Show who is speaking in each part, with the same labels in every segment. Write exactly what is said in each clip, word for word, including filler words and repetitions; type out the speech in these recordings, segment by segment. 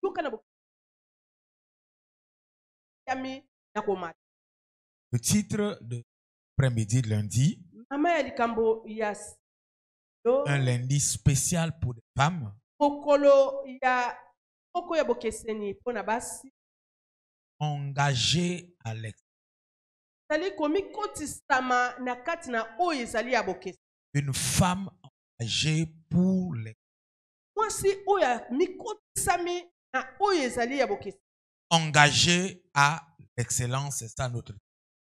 Speaker 1: Le titre de l'après-midi de lundi, un lundi spécial pour les femmes. Engagé à l'excellence. Une femme engagée pour l'excellence. Engagé à l'excellence, c'est ça notre.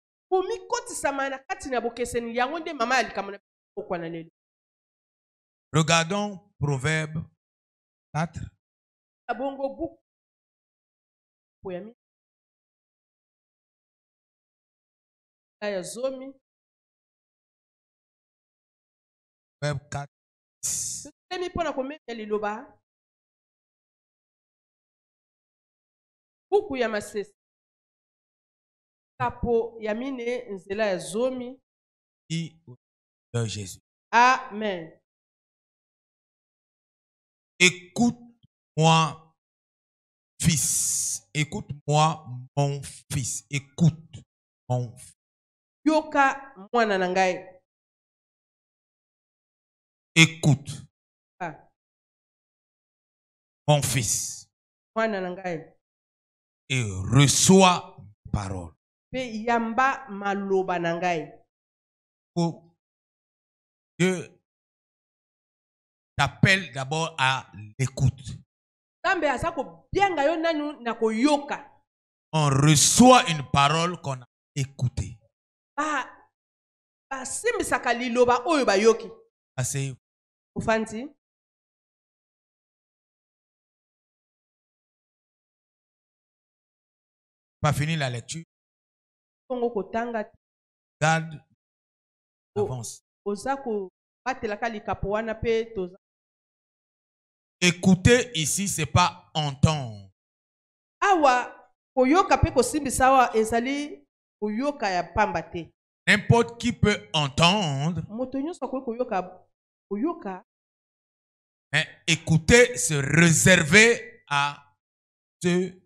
Speaker 1: Regardons Proverbe quatre. Proverbe quatre.
Speaker 2: Buku ya masese kapo ya mine nzela ya zomi
Speaker 1: de Jésus.
Speaker 2: Amen.
Speaker 1: Écoute-moi, fils. Écoute-moi, mon fils. Écoute, mon fils.
Speaker 2: Yoka mwana na ngai.
Speaker 1: Écoute.
Speaker 2: Ah.
Speaker 1: Mon fils.
Speaker 2: Mwana na ngai.
Speaker 1: Et reçois parole.
Speaker 2: Pe yamba maloba na ngai.
Speaker 1: Pour Dieu t'appelle d'abord à l'écoute. On reçoit une parole qu'on a écoutée. Assez. Pas fini la lecture. Garde. Avance. Écouter ici, c'est pas entendre. N'importe qui peut entendre. Mais écouter, se réserver à ceux qui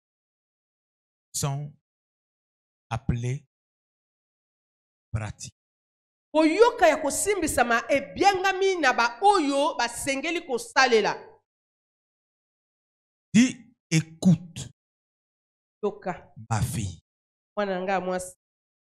Speaker 1: sont appelés pratiques.
Speaker 2: Oyoka ya kosimbisama ebyangami na ba oyo basengeli kosalela.
Speaker 1: Dis écoute.
Speaker 2: Yoka
Speaker 1: ma fille.
Speaker 2: Mwana nga mwasi.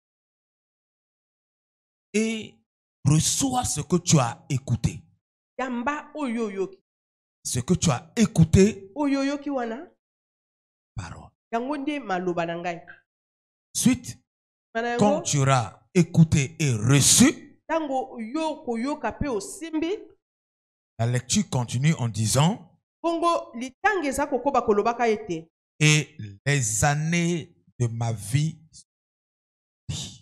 Speaker 1: Et reçois ce que tu as écouté.
Speaker 2: Yamba oyo yoki.
Speaker 1: Ce que tu as écouté.
Speaker 2: Oyo yoki wana.
Speaker 1: Parole.
Speaker 2: Yango nde maloba na ngai.
Speaker 1: Suite. Quand tu auras écouté et reçu, la lecture continue en disant, et les années de ma vie, si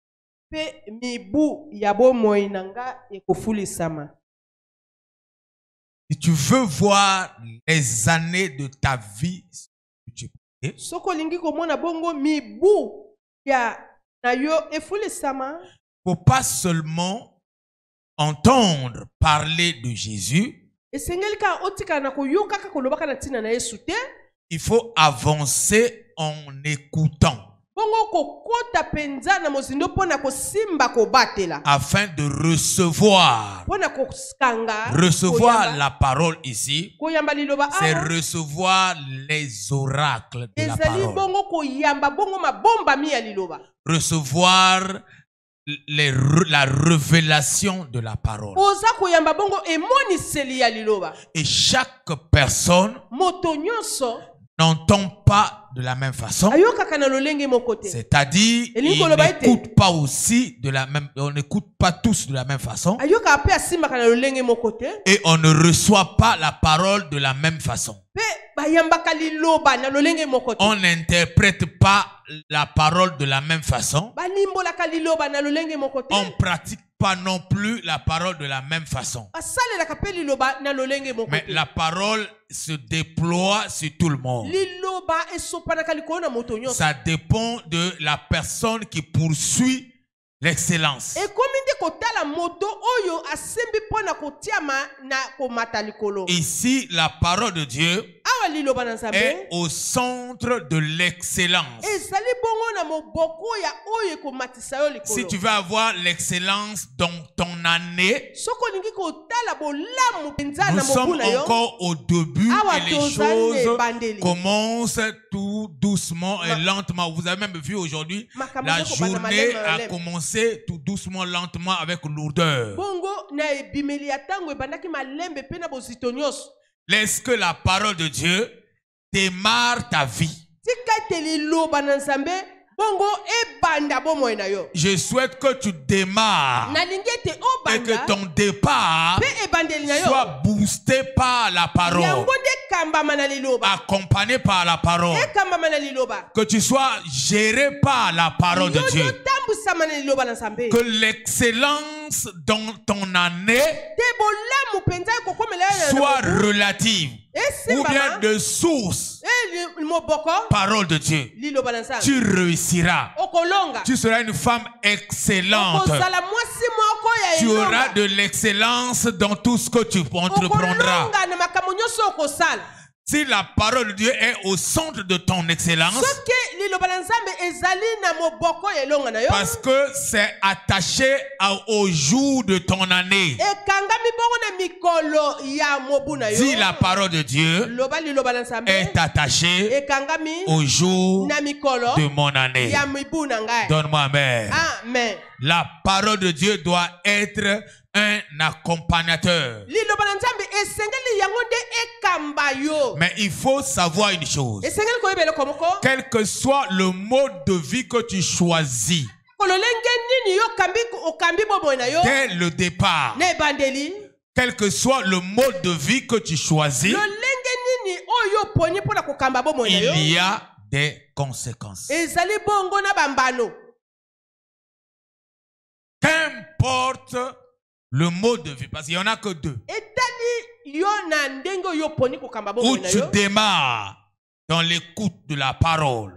Speaker 1: tu veux voir les années de ta vie, tu peux. Faut pas seulement entendre parler de Jésus. Il faut avancer en écoutant. Afin de recevoir. Recevoir la parole ici, c'est recevoir les oracles de la parole. Recevoir les, la révélation de la parole. Et chaque personne n'entend pas de la même façon. C'est-à-dire, ils n'écoutent pas aussi de la même, on n'écoute pas tous de la même façon. Et on ne reçoit pas la parole de la même façon. On n'interprète pas la parole de la même façon. On ne pratique pas non plus la parole de la même façon. Mais la parole se déploie sur tout le monde. Ça dépend de la personne qui poursuit l'excellence. Ici, la parole de Dieu est au centre de l'excellence. Si tu veux avoir l'excellence dans ton année, nous sommes encore au début et les choses commencent tout doucement et lentement. Vous avez même vu aujourd'hui, la journée a commencé tout doucement, lentement, avec lourdeur. Laisse que la parole de Dieu démarre ta vie. Je souhaite que tu démarres et que ton départ soit boosté par la parole, accompagné par la parole, que tu sois géré par la parole de Dieu, que l'excellence dans ton année soit relative ou bien de source. Parole de Dieu. Tu réussiras. Tu seras une femme excellente. Tu auras de l'excellence dans tout ce que tu entreprendras. Si la parole de Dieu est au centre de ton excellence, parce que c'est attaché au jour de ton année. Si la parole de Dieu est attachée au jour de mon année. Donne-moi amen. Amen. La parole de Dieu doit être un accompagnateur. Mais il faut savoir une chose. Quel que soit le mode de vie que tu choisis, dès le départ, quel que soit le mode de vie que tu choisis, il y a des conséquences. Qu'importe le mode de vie, parce qu'il n'y en a que deux. Où tu démarres dans l'écoute de la parole,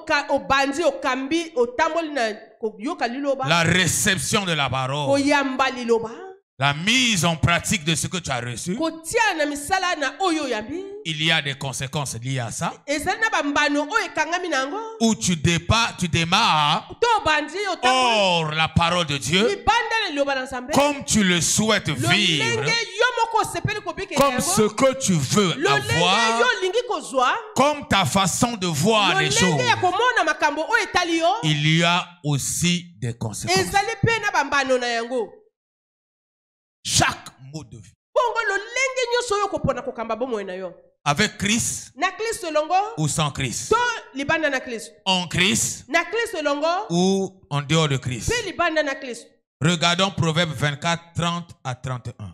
Speaker 1: la réception de la parole, la mise en pratique de ce que tu as reçu, il y a des conséquences liées à ça. Où tu démarres, tu démarres hors la parole de Dieu, comme tu le souhaites vivre, comme ce que tu veux avoir, comme ta façon de voir les choses. Il y a aussi des conséquences. Chaque mode de vie. Avec Christ ou sans Christ. En Christ ou en dehors de Christ. Regardons Proverbe vingt-quatre, trente à trente et un.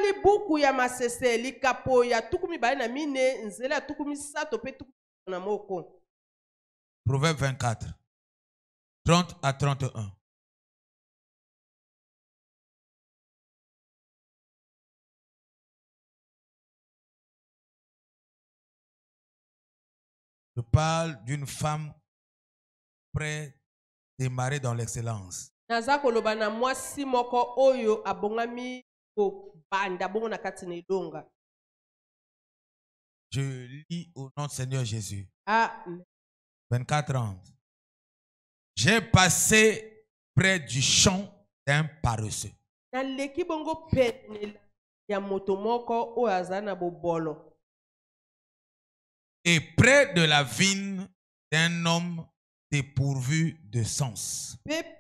Speaker 1: Proverbe vingt-quatre, trente à trente et un. Je parle d'une femme prête à démarrer dans l'excellence. Je lis au nom du Seigneur Jésus. vingt-quatre trente. J'ai passé près du champ d'un paresseux. Et près de la vigne d'un homme dépourvu de sens.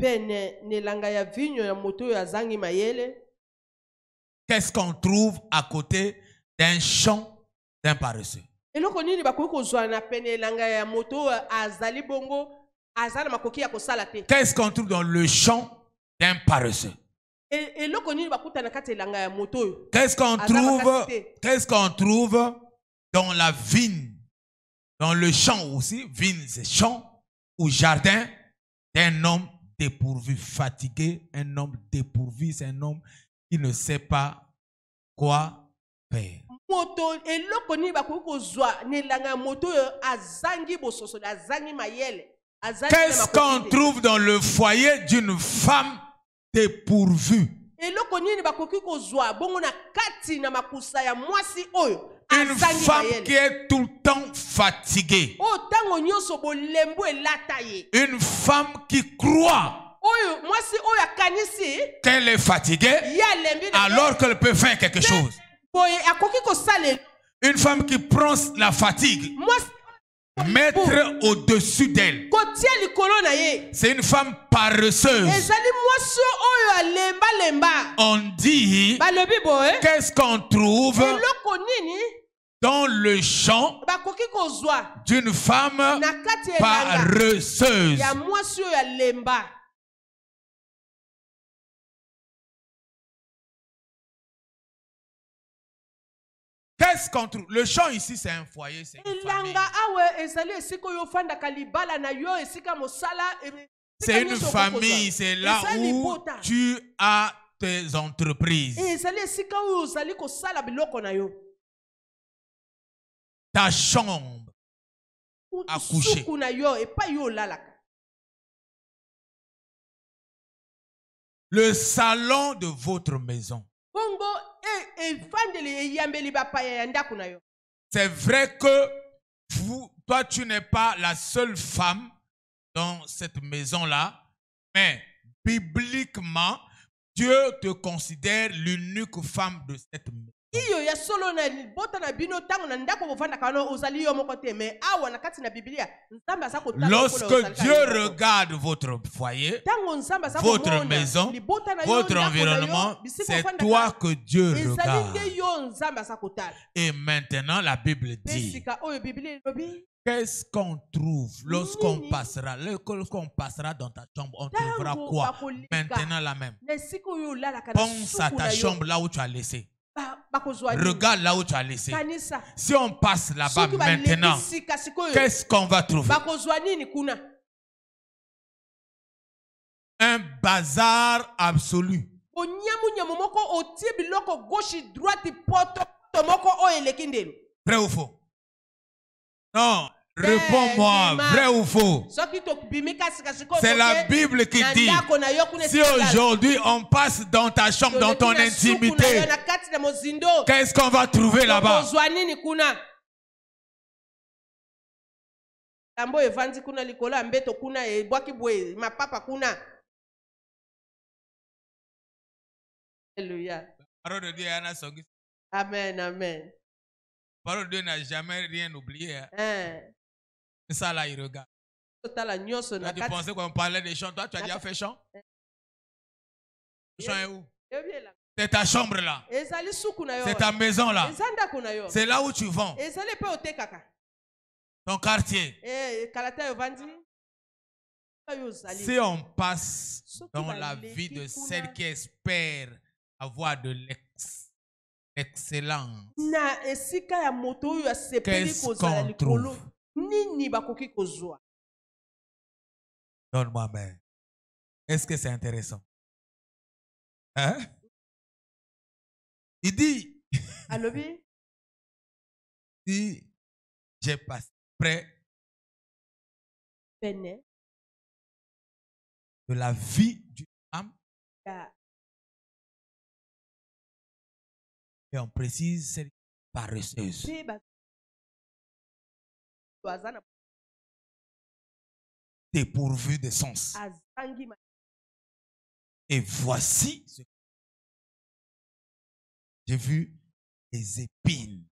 Speaker 1: Qu'est-ce qu'on trouve à côté d'un champ d'un paresseux? Qu'est-ce qu'on trouve dans le champ d'un paresseux? Qu'est-ce qu'on trouve, qu'est-ce qu'on trouve dans la vigne? Dans le champ aussi, vigne c'est champ ou jardin d'un homme dépourvu, fatigué. Un homme dépourvu, c'est un homme qui ne sait pas quoi faire. Qu'est-ce qu'on trouve dans le foyer d'une femme dépourvue? Une femme qui est tout le temps fatiguée. Une femme qui croit qu'elle est fatiguée alors qu'elle peut faire quelque chose. Une femme qui prend la fatigue, mettre au-dessus d'elle. C'est une femme paresseuse. On dit, qu'est-ce qu'on trouve dans le champ d'une femme paresseuse? Qu'est-ce qu'on trouve? Le champ ici, c'est un foyer, c'est une famille. C'est une famille, c'est là où tu as tes entreprises. Ta chambre à coucher. Le salon de votre maison. C'est vrai que vous, toi, tu n'es pas la seule femme dans cette maison-là, mais bibliquement, Dieu te considère l'unique femme de cette maison. Lorsque Dieu regarde votre foyer, votre maison, votre environnement, c'est toi que Dieu regarde. Et maintenant, la Bible dit, qu'est-ce qu'on trouve lorsqu'on passera, lorsqu'on passera dans ta chambre, on trouvera quoi? Maintenant la même. Pense à ta chambre là où tu as laissé. Regarde là où tu as laissé. Si on passe là-bas maintenant, qu'est-ce qu'on va trouver? Un bazar absolu. Vrai ou faux? Non. Réponds-moi, vrai ou faux? C'est la Bible qui dit, si aujourd'hui on passe dans ta chambre, dans ton intimité, qu'est-ce qu'on va trouver là-bas?
Speaker 2: Amen, amen.
Speaker 1: La parole de Dieu n'a jamais rien oublié. Hein?
Speaker 2: Hein.
Speaker 1: C'est ça là, il regarde. Là, tu pensais qu'on parlait des chants. Toi, tu as déjà fait chant? Le chant est où? C'est ta chambre là. C'est ta maison là. C'est là où tu vends. Ton quartier. Si on passe dans la vie de celle qui espère avoir de l'excellence, qu'est-ce qu'on trouve? Donne-moi main. Est-ce que c'est intéressant? Hein? Il dit, il dit, j'ai passé près de la vie d'une femme. Et on précise celle paresseuse. Dépourvue de sens. Et voici ce que j'ai vu, les épines.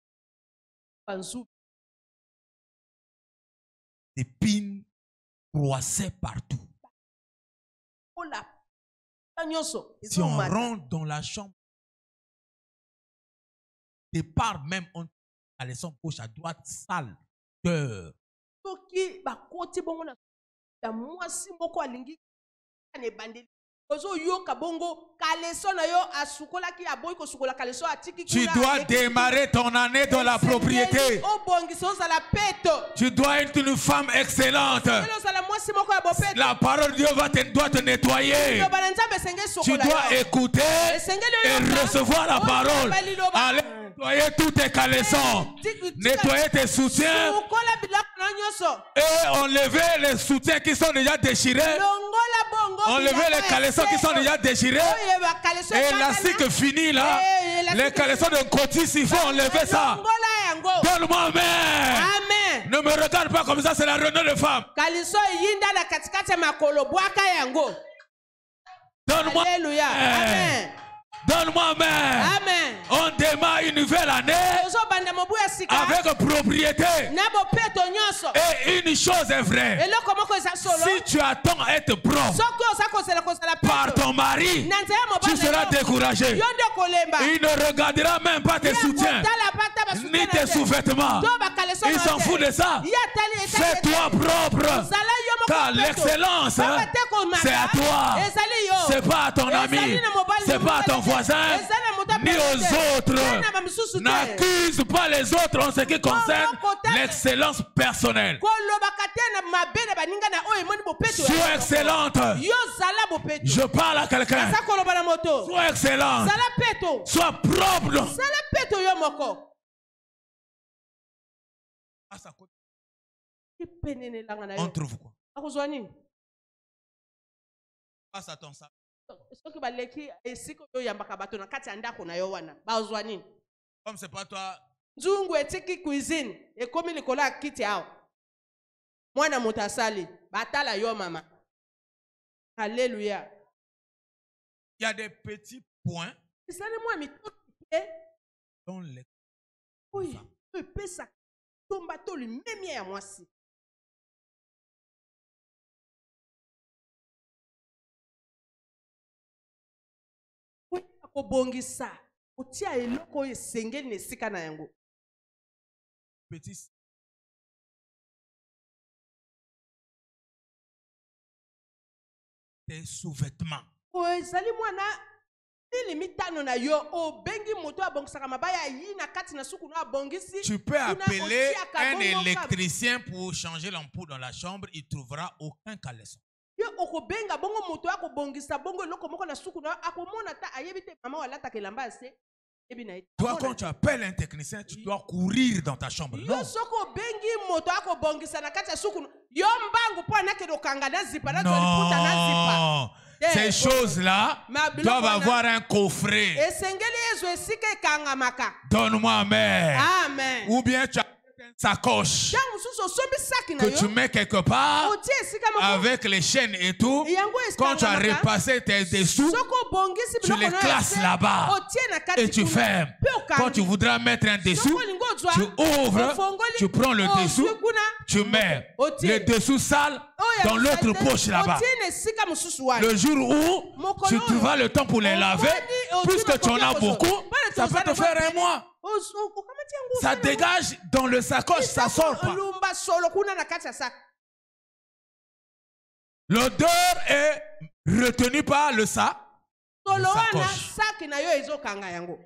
Speaker 1: Des épines croissaient partout. Si on rentre dans la chambre, départ même, on a les sons gauche à droite, sale, cœur. Tu dois démarrer ton année dans la propriété. Tu dois être une femme excellente. La parole de Dieu va te, doit te nettoyer. Tu dois écouter et recevoir la parole. Allez nettoyer tous tes caleçons. Nettoyer tes soutiens. Et enlever les soutiens qui sont déjà déchirés. Enlever les caleçons qui sont déjà déchirés. Et la cycle finie là. Les caleçons de côté, il faut enlever ça. Donne-moi amen.
Speaker 2: Amen.
Speaker 1: Ne me regarde pas comme ça, c'est la réunion de femmes. Donne-moi
Speaker 2: Alléluia. Amen.
Speaker 1: Donne-moi amen.
Speaker 2: Amen.
Speaker 1: On démarre une nouvelle année avec propriété. Et une chose est vraie. Si tu attends à être propre par ton mari, tu seras découragé. Il ne regardera même pas tes soutiens ni tes sous-vêtements. Il s'en fout de ça. Fais-toi propre. Car l'excellence, c'est à toi. C'est pas à ton ami. C'est pas à ton voisin. Ni aux autres. N'accuse pas les autres en ce qui concerne l'excellence personnelle. Sois excellente. Je parle à quelqu'un. Sois excellente. Sois propre. On trouve quoi? Passe à ton sac. Comme c'est pas toi.
Speaker 2: Nzungu etiki cuisine ekomi likolo ya kiti awa. Mwana moto asali batala yo mama. Alléluia.
Speaker 1: Il y a des petits points dont les
Speaker 2: oui, peut pesa tomba to le même ya mwasi. Oui, akobongisa. Otia eloko esengeli nesika na yango.
Speaker 1: Petits tes sous-vêtements.
Speaker 2: O ezali mwana limitano na yo o bengi moto abongisaka mabaya yi na kati na suku no abongisi.
Speaker 1: Tu peux appeler un électricien pour changer l'ampoule dans la chambre, il trouvera aucun caleçon.
Speaker 2: Yo okobenga bongo moto akobongisa bongo eloko moko na suku na akomona ta ayebite mama walata kelamba ase.
Speaker 1: Toi, quand tu appelles un technicien, tu dois courir dans ta chambre. Non. Non. Ces choses-là doivent avoir un coffret. Donne-moi amen.
Speaker 2: Amen.
Speaker 1: Ou bien tu as une sacoche que tu mets quelque part avec les chaînes et tout. Quand tu as repassé tes dessous, tu les classes là-bas et tu fermes. Quand tu voudras mettre un dessous, tu ouvres, tu prends le dessous, tu mets le dessous sale dans l'autre poche là-bas. Le jour où tu trouveras le temps pour les laver, puisque tu en as beaucoup, ça peut te faire un mois. Ça dégage dans le sacoche, ça sort pas. L'odeur est retenue par le sac. Le sacoche.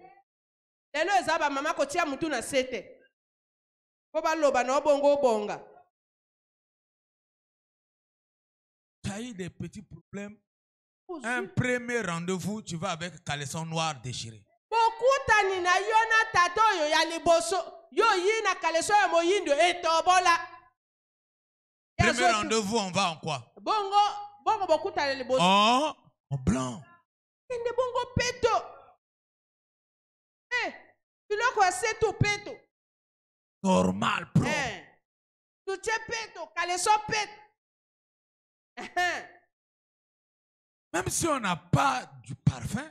Speaker 1: Tu as eu des petits problèmes. Un premier rendez-vous, tu vas avec caleçon noir déchiré.
Speaker 2: Bokutani na yona tatoyo ya liboso yo yina kaleso ya moyindo etobola.
Speaker 1: Premier rendez-vous, on va en quoi?
Speaker 2: Bongo bongo bokutani liboso.
Speaker 1: Oh, en blanc.
Speaker 2: Inde bongo peto. Eh, biloko ase to peto.
Speaker 1: Normal, pro.
Speaker 2: Eh. Tu che peto, kaleso peto.
Speaker 1: Même si on n'a pas du parfum,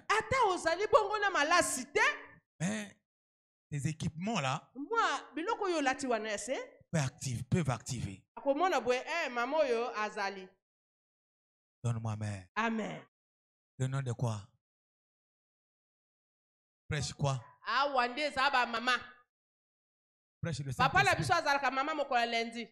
Speaker 1: mais les équipements là peuvent activer. Peuvent activer. Donne-moi amen.
Speaker 2: Amen.
Speaker 1: Le nom de quoi? Prêche quoi? Prêche le Saint-Esprit.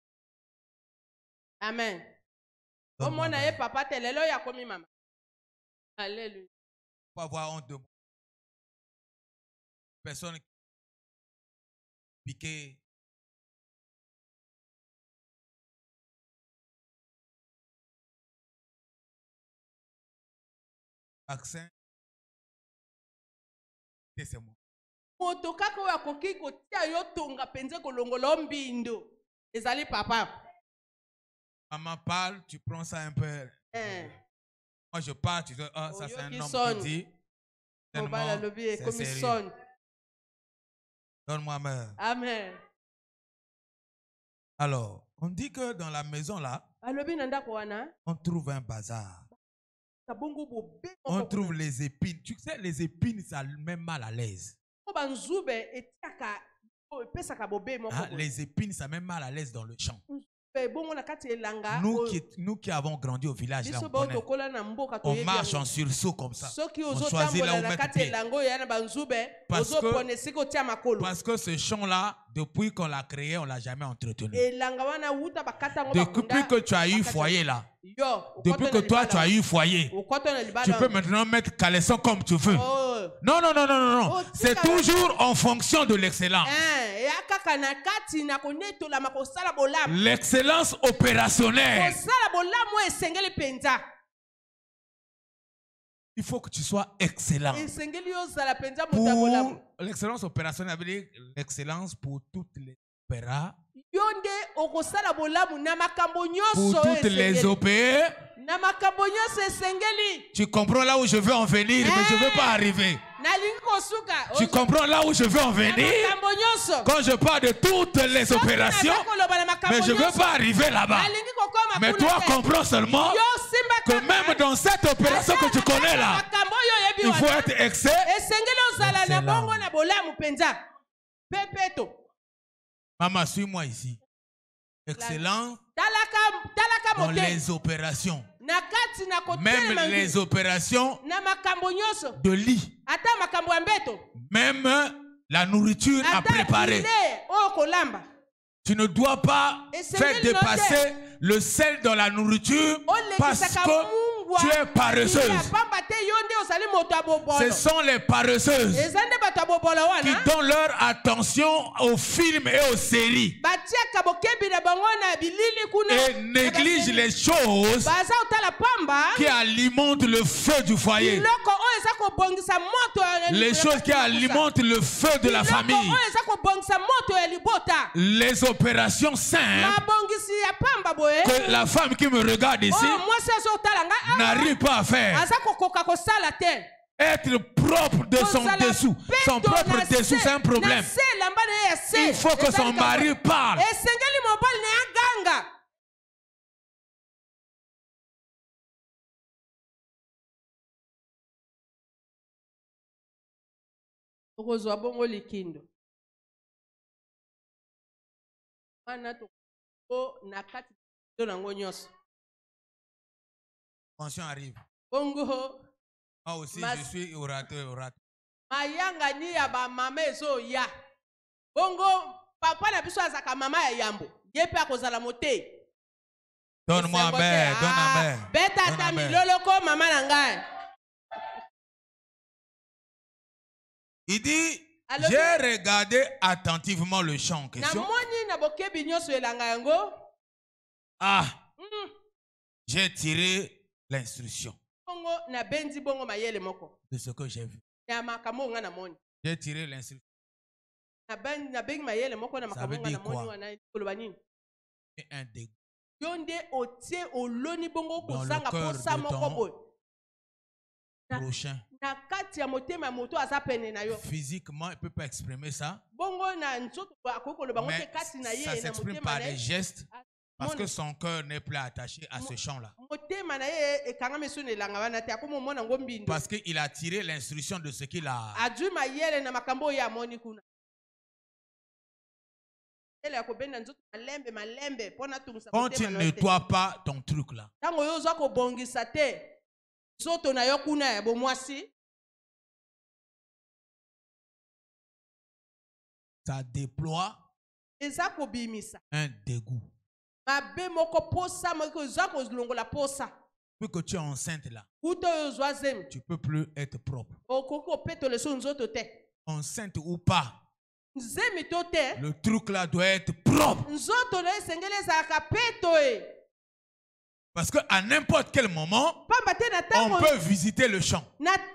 Speaker 2: Amen. Comment na papa telelo ya komi mama. Alléluia.
Speaker 1: Faut avoir honte de moi. Personne qui piqué. Accent. C'est moi.
Speaker 2: Moto kaka wa koki ko tia yo tonga penze kolongola mbindo. Ezali papa.
Speaker 1: Maman parle, tu prends ça un peu. Eh. Moi je parle, tu dis, ah, ça c'est un homme qui dit. C'est sérieux. Donne-moi mère.
Speaker 2: Amen.
Speaker 1: Alors, on dit que dans la maison là, on trouve un bazar. On trouve les épines. Tu sais, les épines, ça met mal à l'aise. Hein, les épines, ça met mal à l'aise dans le champ. Nous qui, nous qui avons grandi au village, là, on, connaît. On marche en sursaut comme ça. On choisit là où mettre pied. Parce que, parce que ce champ-là, depuis qu'on l'a créé, on ne l'a jamais entretenu. Depuis que tu as eu foyer là, depuis que toi tu as eu foyer, tu peux maintenant mettre caleçon comme tu veux. Non, non, non, non, non, non. C'est toujours en fonction de l'excellence. L'excellence opérationnelle. Il faut que tu sois excellent. Pour l'excellence opérationnelle, veut dire l'excellence pour toutes les opéras. Pour toutes les opé. Tu comprends là où je veux en venir, mais je ne veux pas arriver. Tu comprends là où je veux en venir? Quand je parle de toutes les opérations, mais je ne veux pas arriver là-bas. Mais toi, comprends seulement que même dans cette opération que tu connais là, il faut être excellent. Maman, suis-moi ici. Excellent dans les opérations. Même les opérations de lit. Même la nourriture à préparer. Tu ne dois pas faire dépasser le sel dans la nourriture parce que tu es paresseuse. Ce sont les paresseuses qui donnent leur attention aux films et aux séries et négligent les choses qui alimentent le feu du foyer, les choses qui alimentent le feu de la famille, les opérations simples que la femme qui me regarde ici n'arrive pas à faire. Être propre de son dessous, son propre dessous, c'est un problème. Il faut que son mari parle. Pension arrive. Moi aussi, Mas... je suis orateur, orateur.
Speaker 2: Mayanga ni ya ba mama ezo ya. Bongo papa na biso azaka mama ya yambo. Yepe akozala mote.
Speaker 1: Donne-moi un bain, donne un bain.
Speaker 2: Beta ta miloloko mama na ngai.
Speaker 1: Il dit, j'ai regardé attentivement le chant en question. Ah, mm. J'ai tiré l'instruction de ce que j'ai vu. J'ai tiré l'instruction. Ça veut dire quoi? C'est un dégoût dans le cœur de ton prochain. Physiquement, il ne peut pas exprimer ça. Mais ça s'exprime par des gestes. Parce que son cœur n'est plus attaché à ce champ-là. Parce qu'il a tiré l'instruction de ce qu'il a. Quand tu ne nettoies pas ton truc là, ça déploie un dégoût. Depuis que tu es enceinte là, tu ne peux plus être propre. Enceinte ou pas, le truc là doit être propre. Parce qu'à n'importe quel moment, on peut visiter le champ.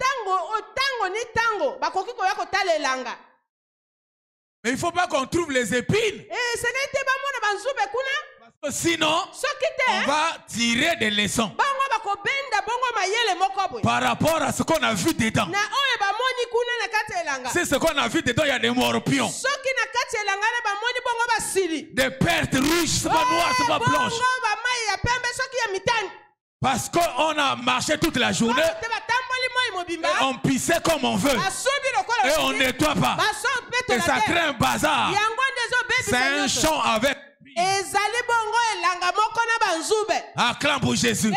Speaker 1: Mais il ne faut pas qu'on trouve les épines. Parce que sinon, on va tirer des leçons. par rapport à ce qu'on a vu dedans. C'est ce qu'on a vu dedans, il y a des morpions. Des pertes rouges, c'est pas noir, c'est pas blanche. Parce qu'on a marché toute la journée, et on pissait comme on veut, et on nettoie pas. Et ça crée un bazar. C'est un champ avec. Acclame pour Jésus.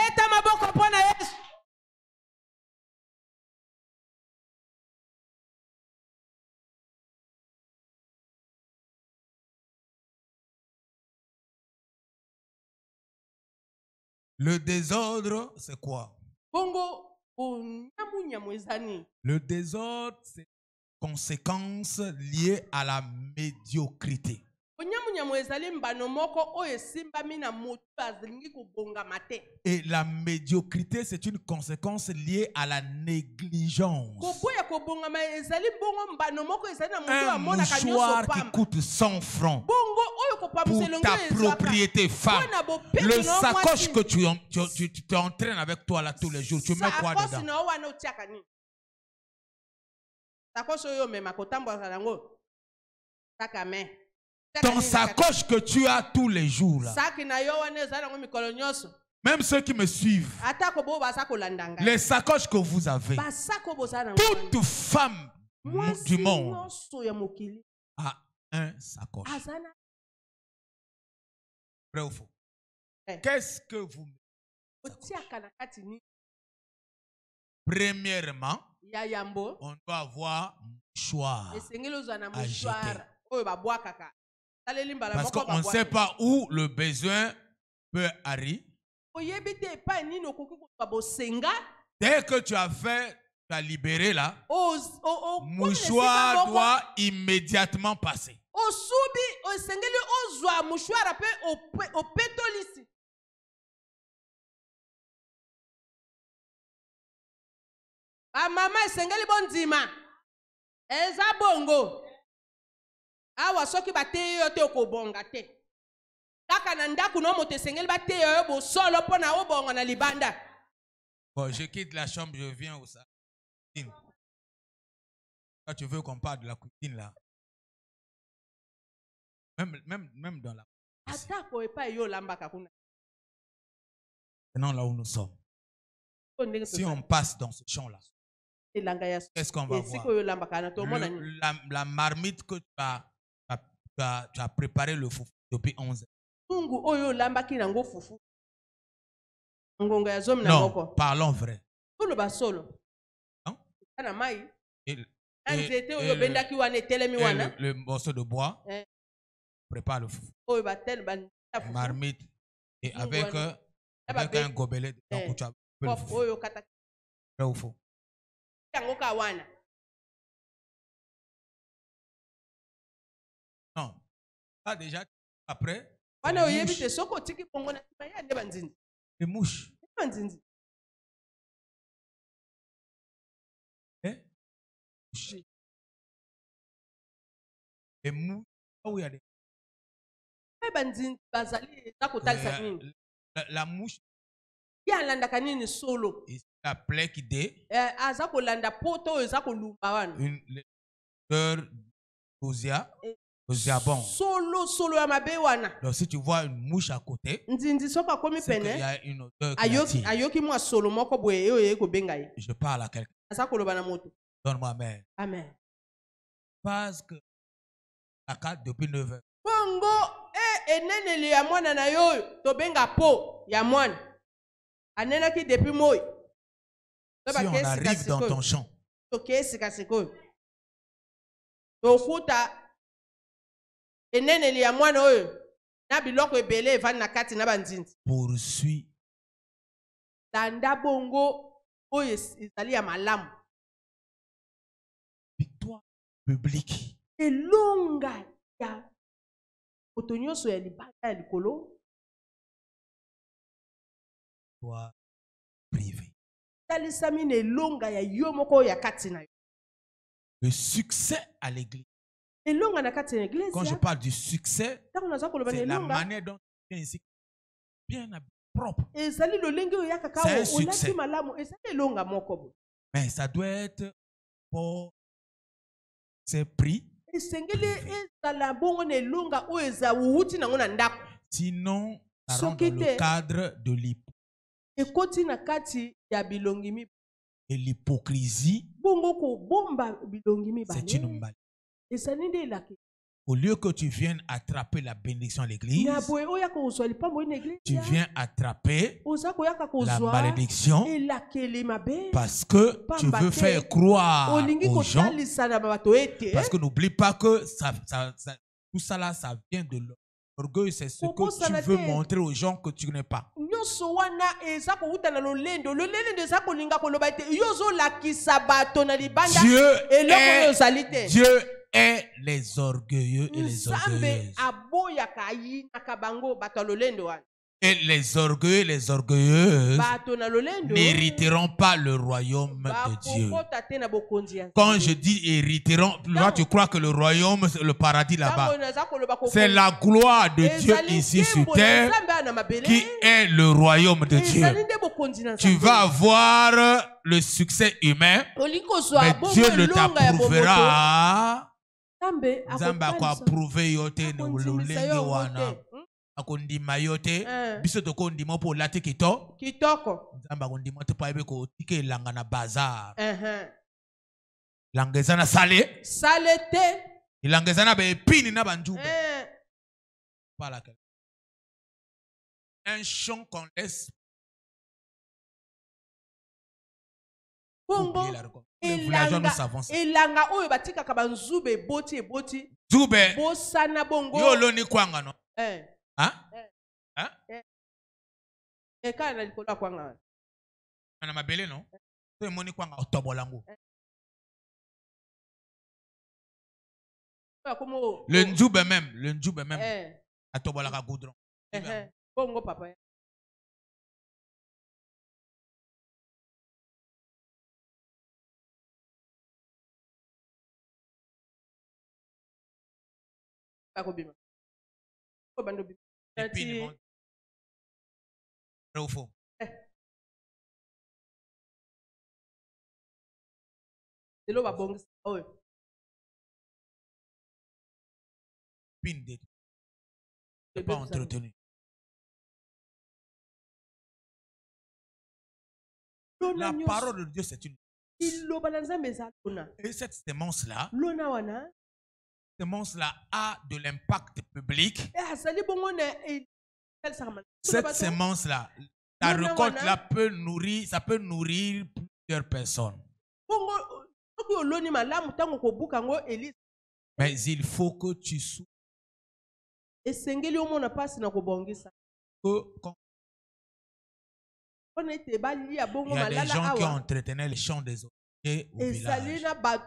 Speaker 1: Le désordre, c'est quoi? Le désordre, c'est conséquence liée à la médiocrité. Et la médiocrité, c'est une conséquence liée à la négligence. Un mouchoir qui coûte cent francs pour ta propriété femme. Le sacoche que tu, tu, tu, tu t'entraînes avec toi là tous les jours, tu mets quoi dedans? Ton sacoche que tu as tous les jours là. Même ceux qui me suivent, les sacoches que vous avez, toute femme du monde a un sacoche. Vrai ou faux? Qu'est-ce que vous mettez? Premièrement, on doit avoir un mouchoir à jeter. Parce qu'on ne sait pas où le besoin peut arriver. Dès que tu as fait, tu as libéré là, mouchoir doit immédiatement passer.
Speaker 2: Mama esengeli bonzima eza bongo awa soki bateye yo te okobonga te kaka na ndaku no moto esengeli bateye yo bosolo pona obonga na libanda.
Speaker 1: Bon, je quitte la chambre, je viens au salon. Quand tu veux qu'on parle de la cuisine là, même, même, même dans la maintenant là où nous sommes, si on passe dans ce champ là, qu'est-ce qu'on va voir? Le, la, la marmite que tu as, tu as, tu as préparé le foufou depuis onze ans. Non, parlons vrai. Hein? Et, et, et, le, et le, le morceau de bois prépare le foufou. Marmite et avec, euh, avec un gobelet dedans où tu as le foufou. Vrai ou faux? Non. Pas déjà après. Les mouches. Eh? Les mouches. Ah oui, il y a des. La, la mouche. Et la plaie qui dé. Une fleur d'osia. Osia bon. Donc si tu vois une mouche à côté, c'est qu'il y a une odeur qui attire. Je parle à quelqu'un. Donne-moi amen.
Speaker 2: Amen.
Speaker 1: Parce que la carte depuis neuf heures.
Speaker 2: Bongo e eneneli ya mwana na yo to benga po ya mwana. Anena ki depuis moi.
Speaker 1: Si on arrive dans ton champ,
Speaker 2: tokuta eneneli ya mwana oyo na biloko ebele evani na kati na banzinzi.
Speaker 1: Poursuit.
Speaker 2: Tanda bongo oyo ezali ya malamu.
Speaker 1: Victoire publique.
Speaker 2: Elonga ya otonyoso ya libanda ya likolo.
Speaker 1: Victoire privée.
Speaker 2: Talisami ne longa ya yo moko ya kati na yo.
Speaker 1: Le succès à l'église.
Speaker 2: Quand
Speaker 1: je parle du succès, c'est la manière dont tu es ici bien habillé. propre.
Speaker 2: C'est
Speaker 1: un succès. Mais ça doit être pour ses prix. Sinon, ça rentre dans le cadre de l'hypocrisie. Et l'hypocrisie, c'est une maladie. Au lieu que tu viennes attraper la bénédiction à l'église, tu viens attraper la malédiction parce que tu veux faire croire aux gens. Parce que n'oublie pas que ça, ça, ça, tout ça là, ça vient de l'orgueil. C'est ce que tu veux montrer aux gens que tu n'es pas. Dieu est, Dieu est les orgueilleux et les orgueilleuses. Et les orgueilleux et les orgueilleuses n'hériteront pas le royaume de Dieu. Quand je dis hériteront, toi tu crois que le royaume, le paradis là-bas, c'est la gloire de Dieu ici sur terre qui est le royaume de Dieu. Tu vas avoir le succès humain, mais Dieu ne t'approuvera. Zamba kwa prouver yote ne ulenge wana akondima yote biso to kondima po lati kito kitoko Zamba kondima to pa ebe ko tike langa na bazar langezana salé salete ilangezana be pini na banjube pas laquelle un champ qu'on laisse bongo les villageois nous savons ça. Elanga oyo batika kabanzube boti boti. Zube. Bosana bongo. Yo lo ni kwanga no. Eh. Hein? Hein? Eh. Eh kana likola kwanga. Ana mabele no. So moni kwanga otobolango. Le nzube même, le nzube même. Eh. Atobolaka goudron. Eh. Bongo papa. Et puis, ils vont vrai ou faux? Pin de pas entretenu. La parole de Dieu, c'est une. Et cette sémence-là, semence-là a de l'impact public. Cette semence-là, la récolte-là peut nourrir, ça peut nourrir plusieurs personnes. Mais il faut que tu souffres. Que quand il y a des gens qui ont entretenu les champs des autres. Au village.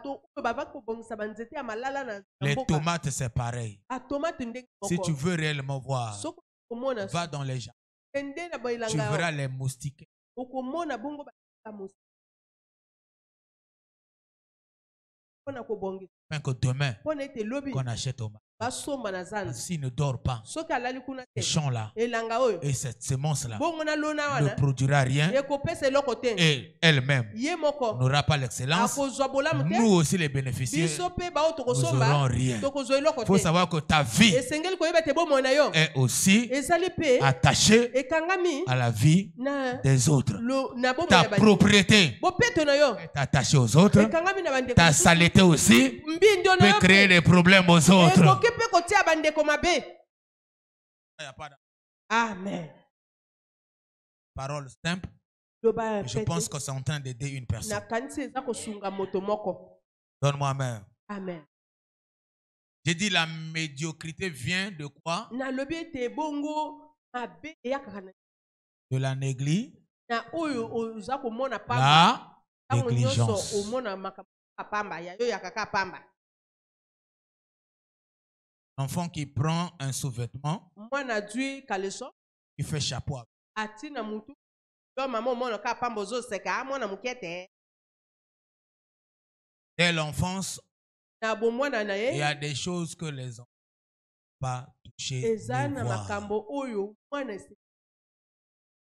Speaker 1: Les tomates, c'est pareil. Si tu veux réellement voir, va dans les gens. Tu verras les moustiques. Même que demain, qu'on achète tomates. S'il ne dort pas, ce champ-là et cette semence-là ne produira rien et elle-même n'aura pas l'excellence. Nous aussi les bénéficiaires, nous n'aurons rien. Il faut savoir que ta vie est aussi attachée à la vie des autres. Ta propriété est attachée aux autres. Ta saleté aussi peut créer des problèmes aux autres. Amen. Parole simple. Je pense que c'est en train d'aider une personne. Donne-moi amen. Amen. J'ai dit la médiocrité vient de quoi? De la négligence. La négligence. L'enfant qui prend un sous-vêtement, il fait chapeau. Dès l'enfance, il y a des choses que les enfants n'ont pas touchées ni voir.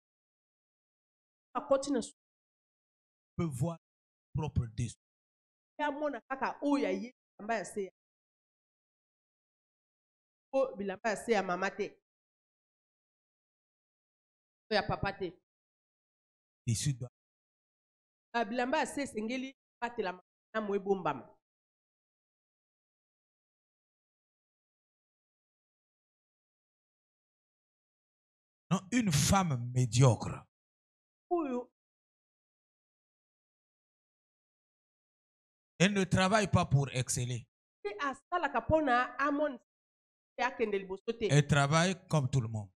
Speaker 1: peut voir propre dessous. Dessus doit. Non, une femme médiocre. Elle ne travaille pas pour exceller. Elle travaille comme tout le monde.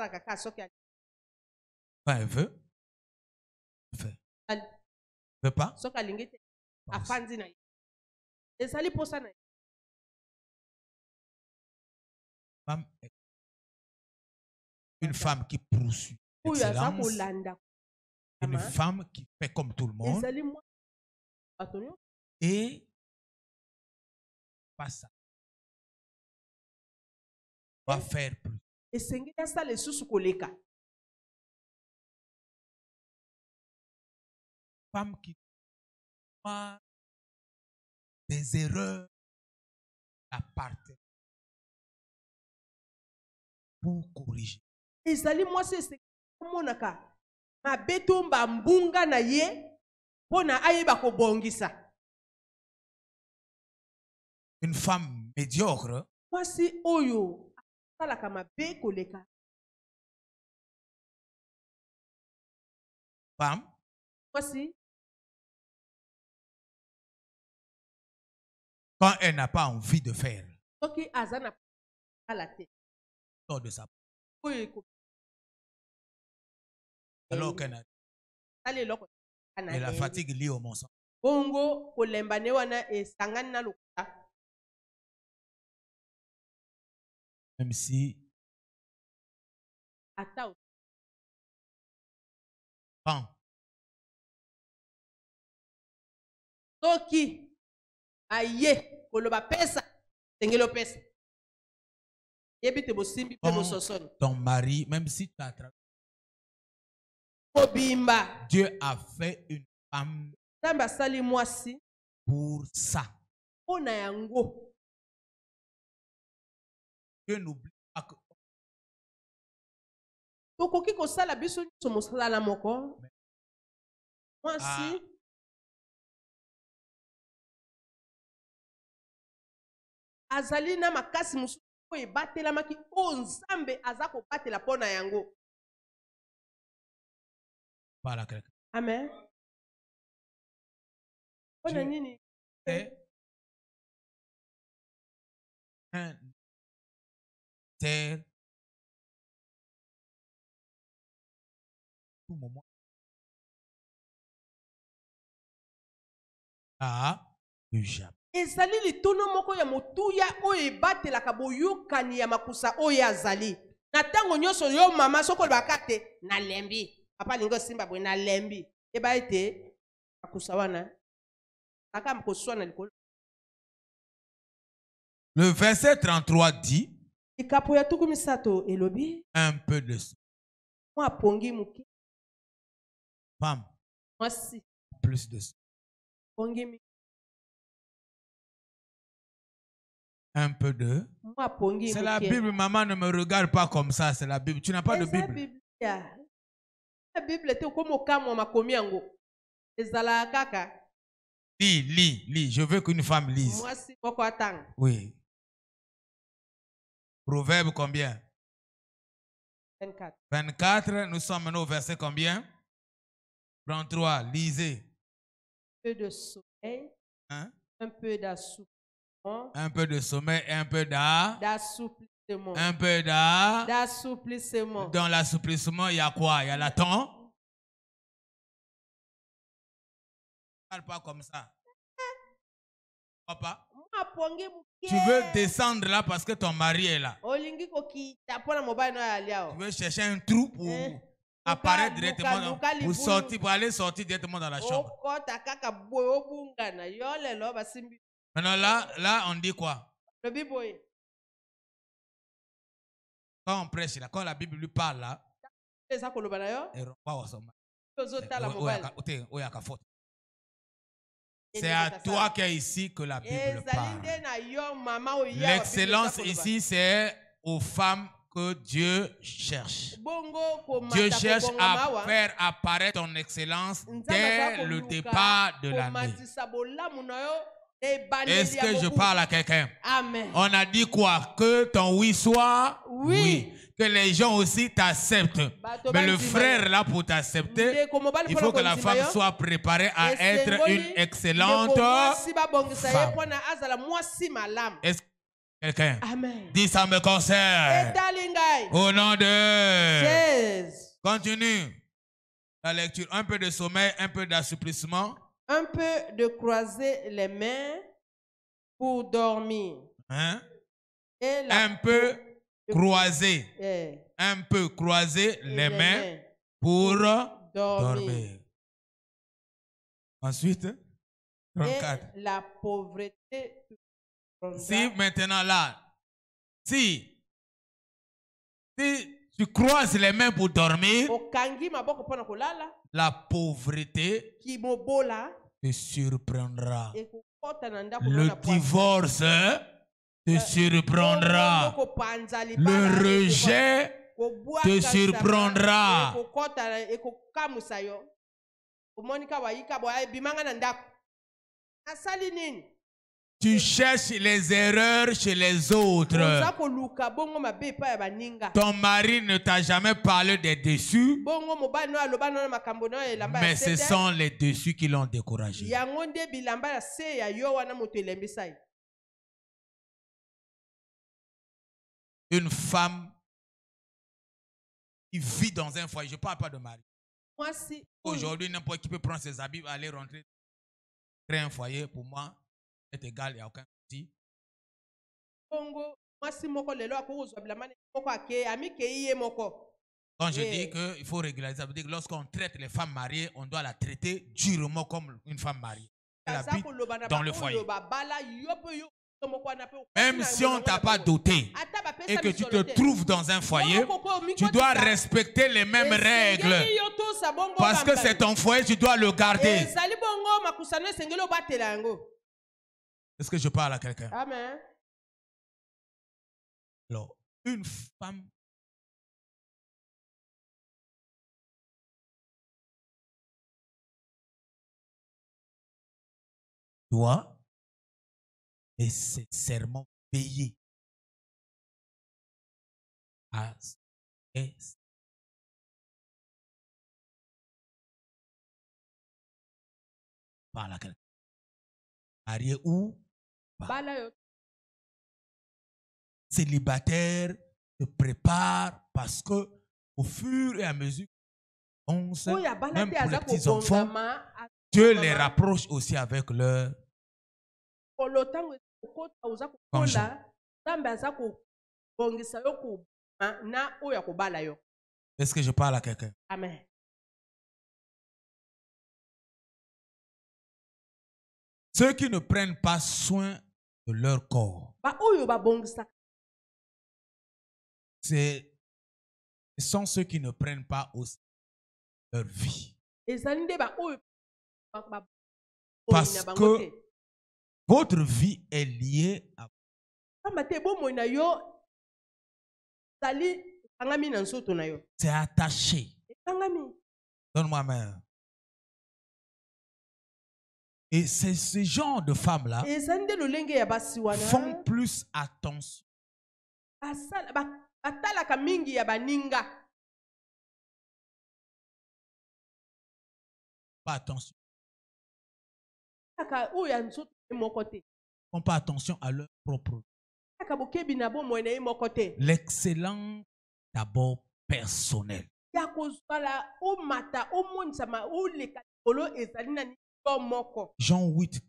Speaker 1: Quand elle veut, elle fait. Elle ne veut pas. Femme, une femme qui poursuit l'excellence. Une femme qui fait comme tout le monde. Et pas ça. On va faire plus. Femme qui voit des erreurs à partir pour corriger. Une femme médiocre femme quand elle n'a pas envie de faire sort de sa alors qu'elle a et la fatigue liée au mensonge. Même si quand
Speaker 2: Toki aye koloba pesa tengelo pesa yebite bosimbi pe bososoni
Speaker 1: ton mari même si tu as travaillé
Speaker 2: obimba
Speaker 1: Dieu a fait une femme
Speaker 2: tamba sali mwasi
Speaker 1: pour ça.
Speaker 2: ona yango
Speaker 1: Dieu n'oublie pas que
Speaker 2: tokoki kosala biso nyonso mosala moko mwasi azali na makasi mususu oyo ebatelamaki oyo Nzambe aza kobatela mpo na yango. Amen. Mpona nini?
Speaker 1: Terre tout moment ah le Japon.
Speaker 2: Ezali litono moko ya motuya oyo ebatelaka boyokani ya makusa oyo azali. Na tango nyonso yo mama soko bakate na lembi. Papa lingo simba bwe na lembi. Eba ete makusa wana. Aka mkoswa na likolo.
Speaker 1: Le verset trente-trois dit
Speaker 2: Ikapo ya tuku misato elobi
Speaker 1: un peu de
Speaker 2: moi pongi muki.
Speaker 1: Femme.
Speaker 2: Moi si.
Speaker 1: Plus de
Speaker 2: pongi mi.
Speaker 1: Un peu de. C'est la Bible, maman, ne me regarde pas comme ça, c'est la Bible. Tu n'as pas de Bible.
Speaker 2: La Bible était comme au cas où makomi yango. Ezala kaka.
Speaker 1: Lis, lis, lis. Je veux qu'une femme lise.
Speaker 2: Moi si poko atang.
Speaker 1: Oui. Proverbe combien?
Speaker 2: vingt-quatre.
Speaker 1: vingt-quatre, nous sommes maintenant au verset combien? trente-trois, lisez.
Speaker 2: Un peu de sommeil.
Speaker 1: Hein?
Speaker 2: Un peu d'assouplissement.
Speaker 1: Un peu de sommeil et un peu d'a...
Speaker 2: d'assouplissement.
Speaker 1: Un peu d'a...
Speaker 2: d'assouplissement.
Speaker 1: Dans l'assouplissement, il y a quoi? Il y a la ton. Ne parle pas comme ça. Papa. Tu veux descendre là parce que ton mari est là. Tu veux chercher un trou pour apparaître directement, pour sortir, pour aller sortir directement dans la chambre. Maintenant là, là on dit quoi? Quand on prêche là, quand la Bible lui parle là, elle renvoie au sommeil. C'est à toi qui est ici que la Bible parle. L'excellence ici, c'est aux femmes que Dieu cherche. Dieu cherche à faire apparaître ton excellence dès le départ de l'année. Est-ce que je parle à quelqu'un?
Speaker 2: Amen.
Speaker 1: On a dit quoi? Que ton oui soit oui. oui. Que les gens aussi t'acceptent. Mais le frère là pour t'accepter, il faut que la femme soit préparée à être une excellente femme. Est-ce que quelqu'un dit ça me concerne? Au nom de Jésus. Continue la lecture. Un peu de sommeil, un peu d'assouplissement.
Speaker 2: Un peu de croiser les mains pour dormir.
Speaker 1: Hein?
Speaker 2: Et la
Speaker 1: un peu croiser.
Speaker 2: Eh.
Speaker 1: Un peu croiser les, les mains, mains pour, pour dormir. dormir. Ensuite, trente-quatre.
Speaker 2: Et la pauvreté.
Speaker 1: Si maintenant là, si, si tu croises les mains pour dormir, la pauvreté te surprendra. Le divorce te surprendra. Le rejet te surprendra. Tu cherches les erreurs chez les autres. Ton mari ne t'a jamais parlé des dessus, mais ce sont les dessus qui l'ont découragé. Une femme qui vit dans un foyer, je ne parle pas de mari. Aujourd'hui, n'importe qui peut prendre ses habits, aller rentrer, créer un foyer, pour moi, est égal, il n'y a aucun souci. Quand je dis qu'il faut régulariser, ça veut dire que lorsqu'on traite les femmes mariées, on doit la traiter durement comme une femme mariée. Elle habite dans le foyer. Même si on ne t'a pas doté et que tu te trouves dans un foyer, tu dois respecter les mêmes règles. Parce que c'est ton foyer, tu dois le garder. Est-ce que je parle à quelqu'un?
Speaker 2: Amen.
Speaker 1: Alors, une femme doit nécessairement payer à ce parle à quelqu'un. Marié ou pas. Célibataire se prépare parce que au fur et à mesure on se, même pour les petits enfants, Dieu les rapproche aussi avec leur conjoint. Est-ce que je parle à quelqu'un?
Speaker 2: Amen.
Speaker 1: Ceux qui ne prennent pas soin de leur corps, c'est, ce sont ceux qui ne prennent pas aussi leur vie. Parce que votre vie est liée à c'est attaché. Donne-moi main. Et c'est ce genre de femmes-là font plus attention. Pas attention. Font pas attention à leur propre. L'excellence d'abord personnel. Jean huit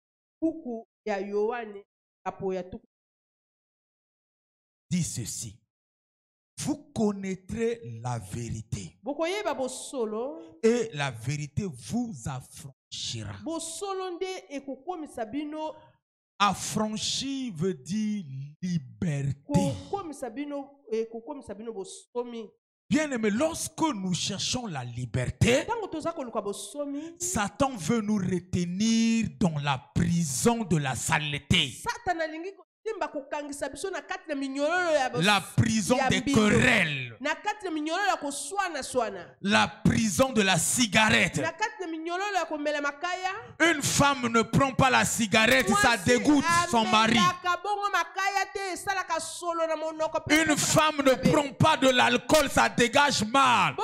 Speaker 1: dit ceci. Vous connaîtrez la vérité et la vérité vous affranchira. Affranchi veut dire liberté. Bien aimé, lorsque nous cherchons la liberté, Satan veut nous retenir dans la prison de la saleté. La prison des querelles. La prison de la cigarette. Une femme ne prend pas la cigarette, ça dégoûte son mari. Une femme ne prend pas de l'alcool, ça dégage mal.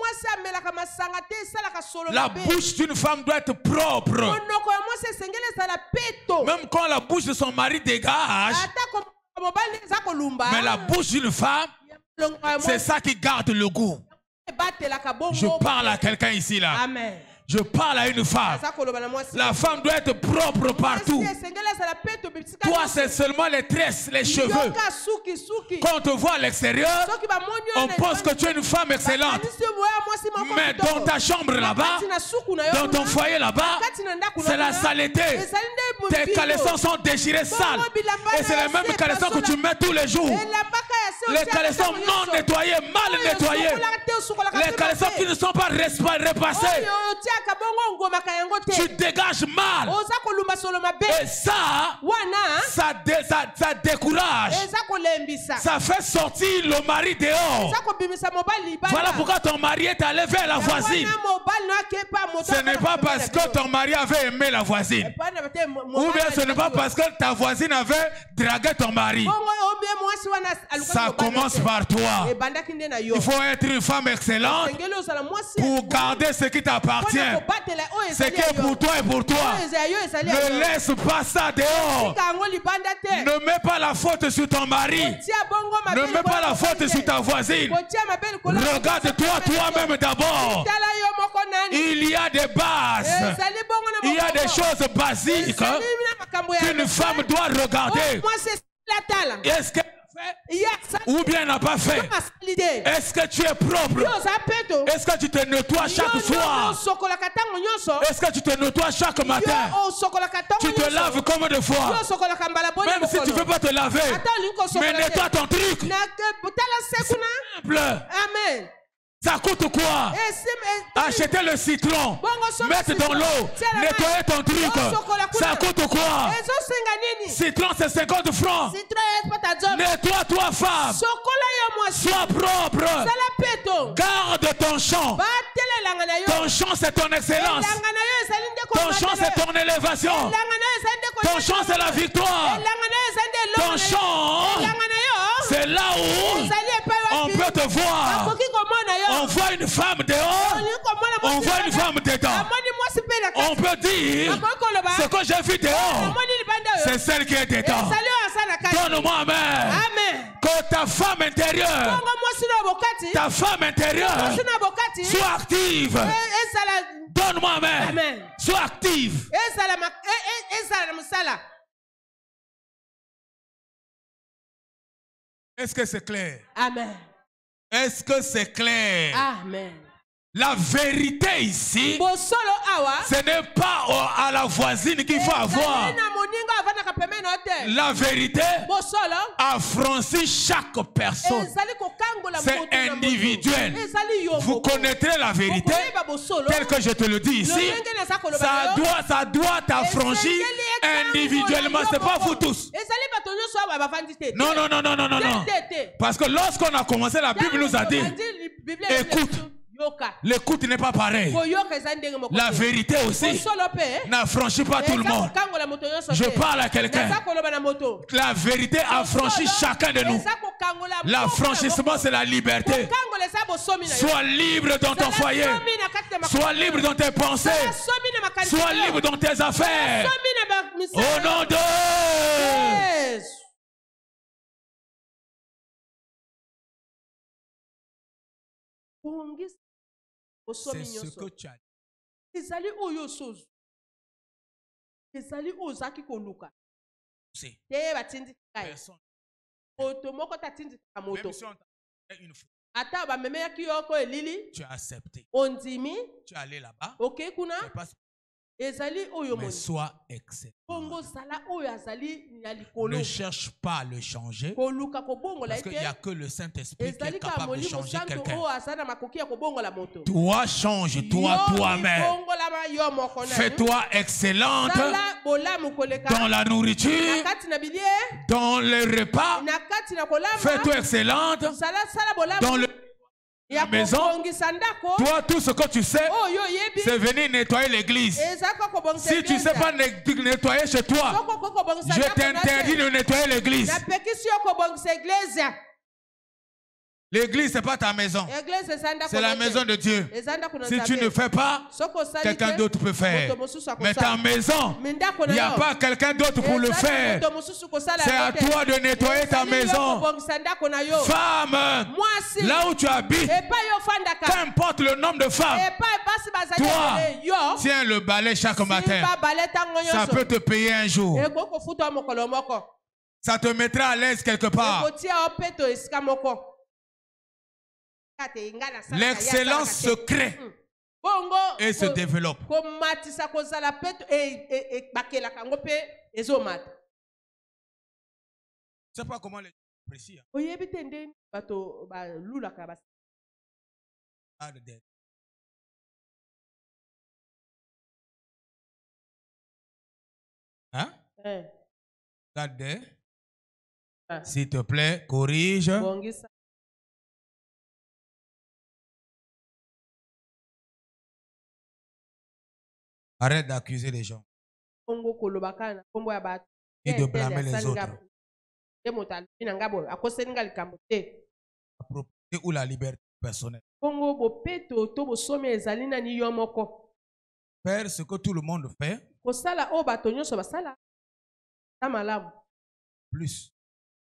Speaker 1: La bouche d'une femme doit être propre. Même quand la bouche de son mari dégage, mais la bouche d'une femme, c'est ça qui garde le goût. Je parle à quelqu'un ici là.
Speaker 2: Amen.
Speaker 1: Je parle à une femme. La femme doit être propre partout. Toi, c'est seulement les tresses, les cheveux. Quand on te voit à l'extérieur, on pense que tu es une femme excellente. Mais dans ta chambre là-bas, dans ton foyer là-bas, c'est la saleté. Tes caleçons sont déchirés, sales. Et c'est les mêmes caleçons que tu mets tous les jours. Les caleçons non nettoyés, mal nettoyés. Les caleçons qui ne sont pas repassés. Tu dégages mal. Et ça, ça, dé, ça, ça décourage. Ça fait sortir le mari dehors. Voilà pourquoi ton mari est allé vers la voisine. Ce n'est pas parce que ton mari avait aimé la voisine. Ou bien ce n'est pas parce que ta voisine avait dragué ton mari. Ça commence par toi. Il faut être une femme excellente pour garder ce qui t'appartient. Ce qui est pour toi et pour toi. Ne laisse pas ça dehors. Ne mets pas la faute sur ton mari. Ne mets pas la faute sur ta voisine. Regarde-toi toi-même d'abord. Il y a des bases. Il y a des choses basiques qu'une femme doit regarder. Est-ce qu'elle a fait? Ou bien n'a pas fait? Est-ce que tu es propre? Est-ce que tu te nettoies chaque soir? Est-ce que tu te nettoies chaque matin? Tu te laves combien de fois? Même si tu ne veux pas te laver, mais nettoie ton truc. Simple. Amen. Ça coûte quoi? Acheter le citron, mettre dans l'eau, nettoyer ton truc. Ça coûte quoi? Citron, c'est cinquante francs. Nettoie-toi, femme. Sois propre. Garde ton champ. Ton champ, c'est ton excellence. Ton champ, c'est ton élévation. Ton champ, c'est la victoire. Ton champ, c'est là où on peut te voir. On voit une femme dehors, on voit une femme dedans. On peut dire, ce que j'ai vu dehors, c'est celle qui est dedans. Donne-moi amen. Que ta femme intérieure, ta femme intérieure soit active. Donne-moi amen. Sois active. Est-ce que c'est clair? Amen. Est-ce que c'est clair? Amen. La vérité ici, ce n'est pas à la voisine qu'il faut avoir. La vérité affranchit chaque personne. C'est individuel. Vous connaîtrez la vérité telle que je te le dis ici. Ça doit, ça doit t'affranchir individuellement. Ce n'est pas vous tous. Non, non, non, non, non, non, non. Parce que lorsqu'on a commencé, la Bible nous a dit, écoute. L'écoute n'est pas pareil. La vérité aussi n'affranchit pas tout le monde. Je parle à quelqu'un. La vérité affranchit chacun de nous. L'affranchissement, c'est la liberté. Sois libre dans ton foyer. Sois libre dans tes pensées. Sois libre dans tes affaires. Au nom de... C'est ce que tu as dit. C'est. Personne. Même si on t'a une fois, tu as accepté. Tu es allé là-bas. mais sois excellent. Ne cherche pas à le changer, parce qu'il n'y a que le Saint-Esprit qui est capable de changer quelqu'un. Toi, change, toi, toi-même. Fais-toi excellente dans la nourriture, dans les repas. Fais-toi excellente dans le la maison. Toi, tout ce que tu sais, c'est venir nettoyer l'église. Si tu ne sais pas nettoyer chez toi, je t'interdis de nettoyer l'église. L'église, ce n'est pas ta maison. C'est la maison de Dieu. Si tu ne fais pas, quelqu'un d'autre peut faire. Mais ta maison, il n'y a pas quelqu'un d'autre pour le faire. C'est à toi de nettoyer ta maison. Femme, là où tu habites, peu importe le nombre de femmes, toi, tiens le balai chaque matin. Ça peut te payer un jour. Ça te mettra à l'aise quelque part. L'excellence se crée et se développe. Je ne sais pas comment les gens apprécient. Hein? Regardez. S'il te plaît, corrige. Arrête d'accuser les gens et de blâmer les autres. La propriété ou la liberté personnelle. Faire ce que tout le monde fait. Plus.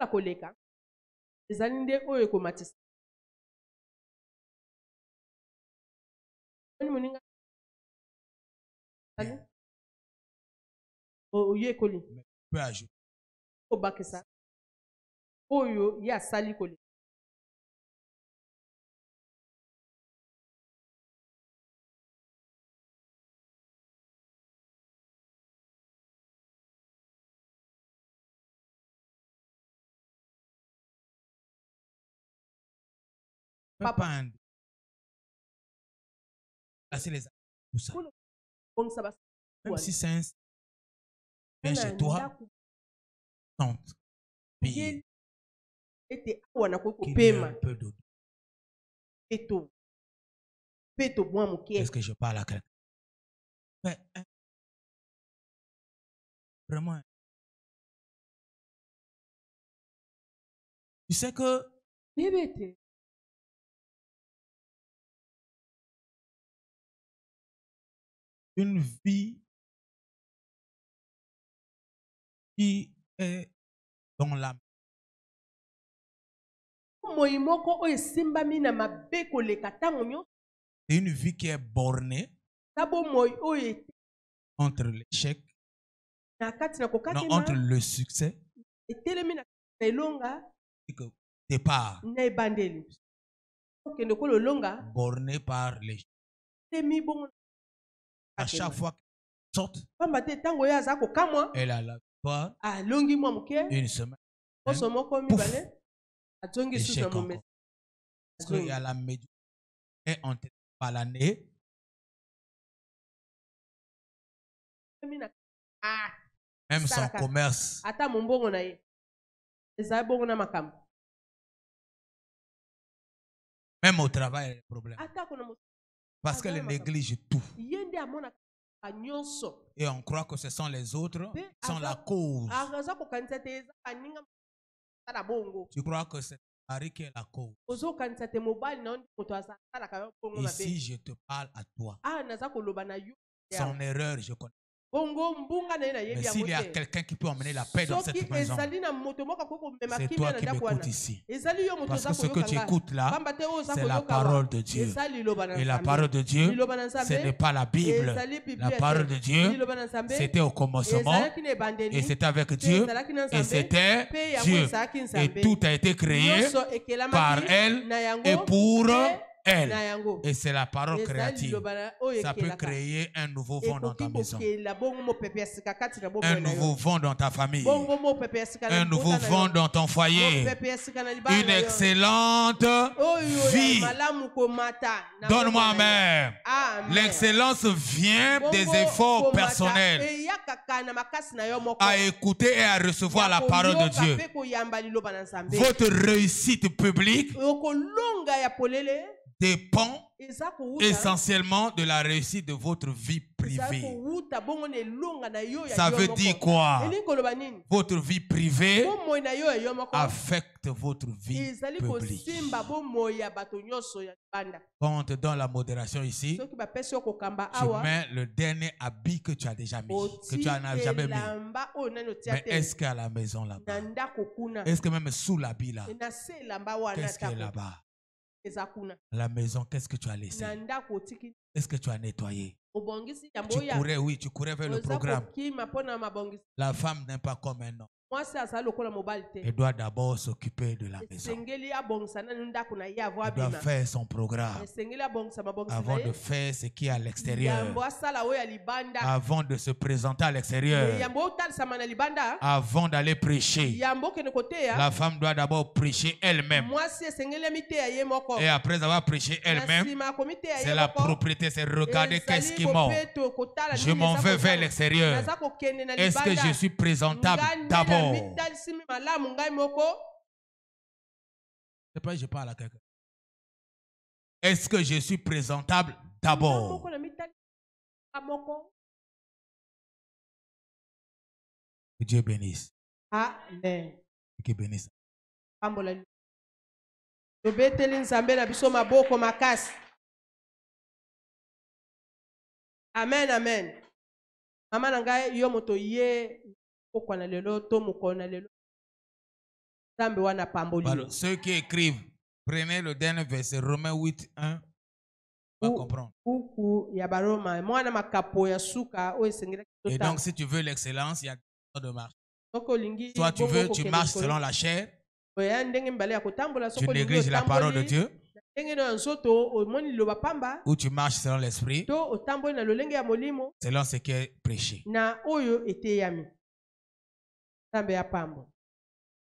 Speaker 2: Oyo ekoli.
Speaker 1: Peut ajouter.
Speaker 2: Obakisa. Oyo ya sali koli.
Speaker 1: Papa. Passer les tout ça. Même si c'est un bien chez toi, tente, paye. Qu'il y ait un peu d'eau. Est-ce que je parle à quelqu'un? Mais, hein, vraiment. Tu sais que une vie qui est dans la c'est une vie qui est bornée entre l'échec, non, entre le succès et que départ borné par l'échec. À chaque fois qu'elle sorte, elle a la victoire. Une semaine. Pouf, échec encore. Parce qu'il y a la médiocrité entraînée par l'année. Même son commerce. Même au travail, il y a des problèmes. Parce qu'elle néglige tout. Et on croit que ce sont les autres qui sont la cause. Tu crois que c'est Marie qui est la cause. Ici, je te parle à toi. Son erreur, je connais. Mais s'il y a quelqu'un qui peut emmener la paix dans cette maison, c'est toi qui m'écoutes ici. Parce que ce que tu écoutes là, c'est la parole de Dieu. Et la parole de Dieu, ce n'est pas la Bible. La parole de Dieu, c'était au commencement, et c'était avec Dieu, et c'était Dieu. Et tout a été créé par elle et pour elle. Et c'est la parole créative. Ça peut créer un nouveau vent dans ta maison. Un nouveau vent dans ta famille. Un nouveau vent dans ton foyer. Une excellente vie. Donne-moi amen. L'excellence vient des efforts personnels à écouter et à recevoir la parole de Dieu. Votre réussite publique dépend essentiellement de la réussite de votre vie privée. Ça veut dire quoi? Votre vie privée affecte votre vie publique. Quand on te donne la modération ici, tu mets le dernier habit que tu as déjà mis, que tu n'as jamais mis. Mais est-ce qu'à la maison là-bas? Est-ce que même sous l'habit là? Qu'est-ce qu'il y a là-bas? À la maison, qu'est-ce que tu as laissé? Est-ce que tu as nettoyé? Tu courais, oui, tu courais vers le programme. La femme n'est pas comme un homme. Elle doit d'abord s'occuper de la maison. Elle doit faire son programme avant de faire ce qui est à l'extérieur. Avant de se présenter à l'extérieur. Avant d'aller prêcher. La femme doit d'abord prêcher elle-même. Et après avoir prêché elle-même, c'est la propriété, c'est regarder qu'est-ce qui manque. Je m'en vais vers l'extérieur. Est-ce que je suis présentable d'abord? C'est pas je parle à quelqu'un. Est-ce que je suis présentable d'abord? Que Dieu bénisse.
Speaker 2: Amen.
Speaker 1: Que bénisse.
Speaker 2: Amen, amen. Maman nanga yo moto ye okwana lelo to mukona lelo. Zambe wana pamboli.
Speaker 1: Alors, ceux qui écrivent, prenez le dernier verset, Romains huit, un. On va comprendre. Et donc, si tu veux l'excellence, il y a deux sortes de marche. Soit tu veux, tu marches selon la chair. Tu négliges la parole de Dieu. Ou tu marches selon l'esprit. Selon ce qui est prêché.